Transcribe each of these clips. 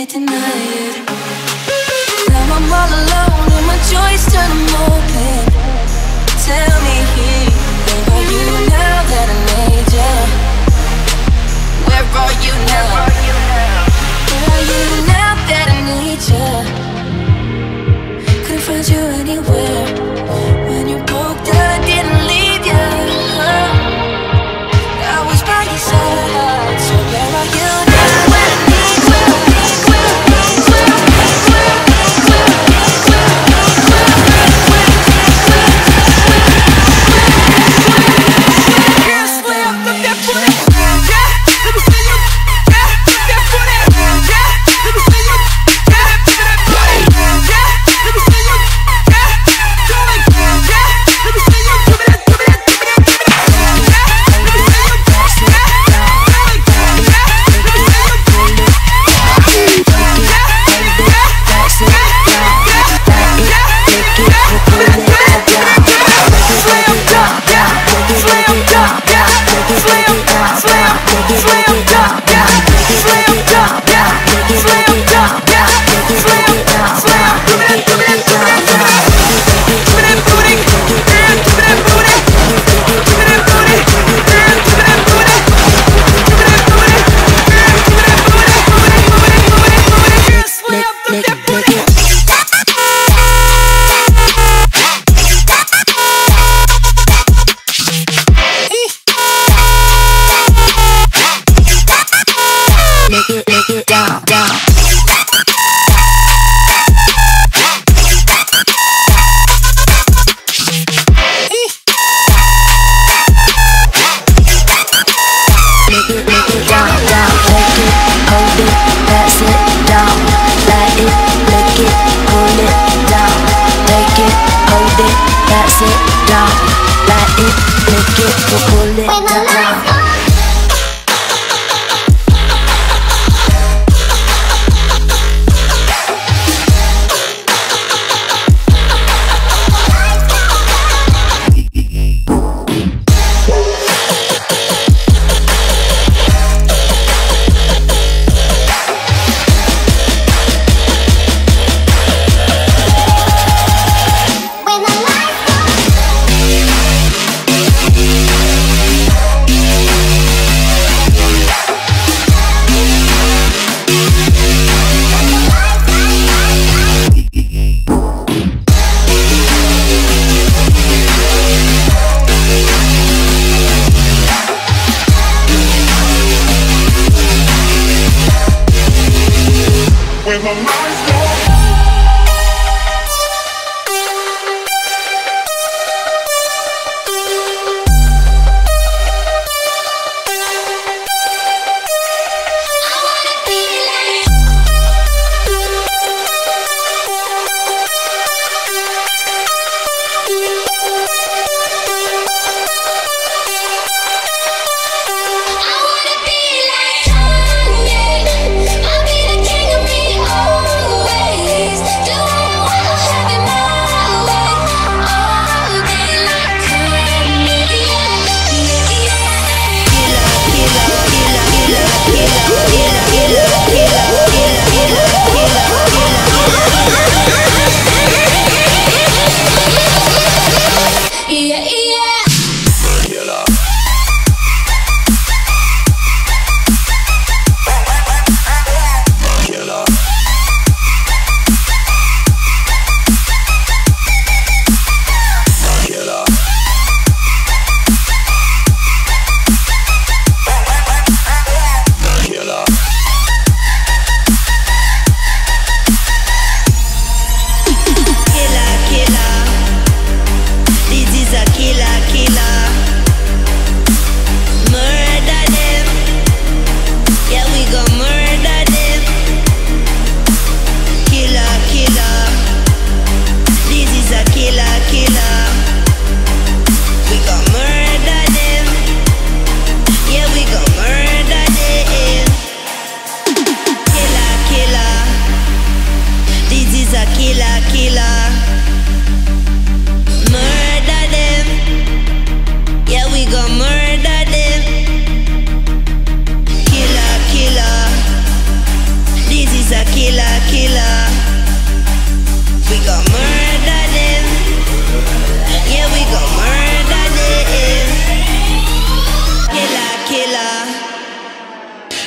can't deny it. Now I'm all alone and my joys turn them open. Tell me, where are you now that I need you? Where are you now? Where are you now that I need you? Couldn't find you anywhere. When you broke down, I didn't leave you. I was by your side. So where are you now? Where I need you?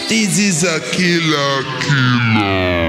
This is a killer.